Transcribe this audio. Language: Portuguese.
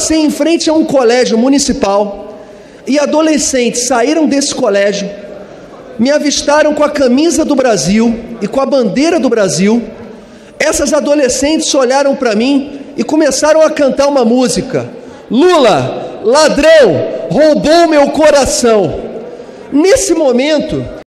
passei em frente a um colégio municipal e adolescentes saíram desse colégio, me avistaram com a camisa do Brasil e com a bandeira do Brasil. Essas adolescentes olharam para mim e começaram a cantar uma música: Lula, ladrão, roubou meu coração. Nesse momento,